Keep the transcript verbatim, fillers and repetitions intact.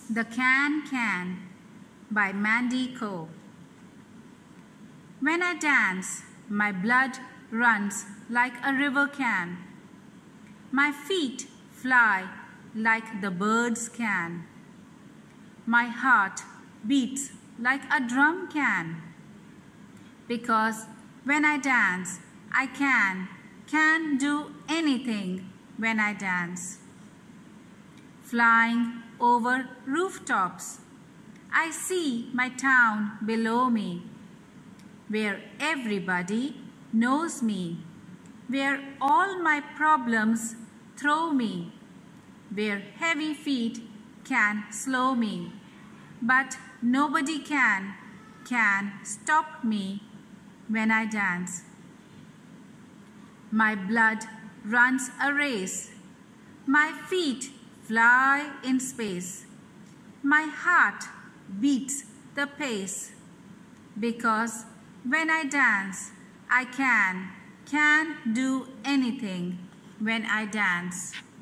The Can Can by Mandy Coe. When I dance, my blood runs like a river can. My feet fly like the birds can. My heart beats like a drum can. Because when I dance, I can, can do anything when I dance. Flying over rooftops, I see my town below me, where everybody knows me, where all my problems throw me, where heavy feet can slow me, but nobody can, can stop me when I dance. My blood runs a race, my feet fly in space, my heart beats the pace, because when I dance, I can, can do anything when I dance.